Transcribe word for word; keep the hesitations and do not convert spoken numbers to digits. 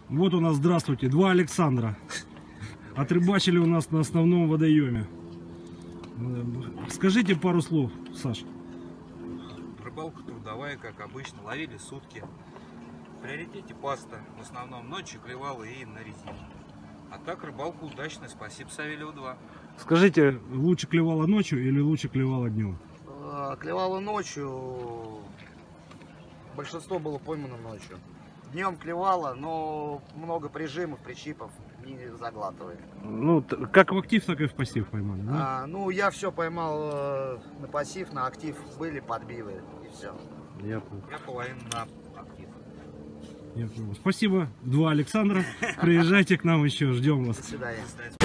Вот у нас, здравствуйте, два Александра. Отрыбачили у нас на основном водоеме. Скажите пару слов, Саш. Рыбалка трудовая, как обычно. Ловили сутки. В приоритете паста. В основном ночью клевала и на резине. А так рыбалка удачная. Спасибо Савельеву два. Скажите, лучше клевала ночью или лучше клевала днем? Клевала ночью. Большинство было поймано ночью. Днем клевала, но много прижимов, причипов не заглатывает. Ну, как в актив, так и в пассив поймали, да? А, ну, я все поймал э, на пассив, на актив были подбивы и все. Я понял. Я половину на актив. Я понял. Спасибо, два Александра. Приезжайте к нам еще, ждем вас. До свидания.